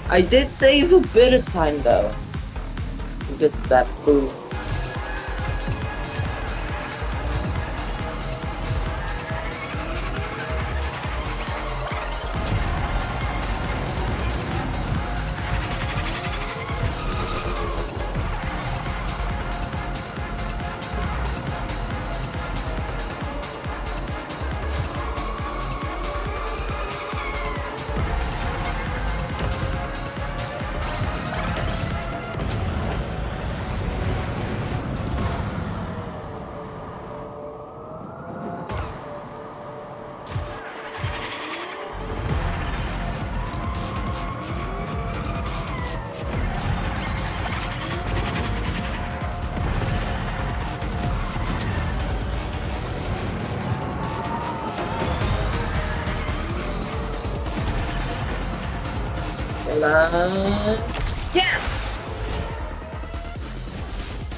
I did save a bit of time though, because of that boost. Come on. Yes!